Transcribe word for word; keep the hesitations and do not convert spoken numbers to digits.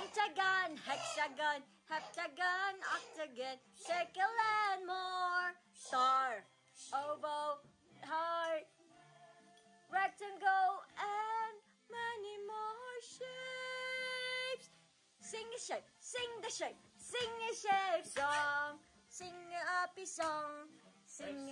Pentagon, hexagon, heptagon, octagon, circle and more. Star, oval, heart, rectangle, and many more shapes. Sing a shape, sing the shape, sing a shape song. Sing a happy song. Sing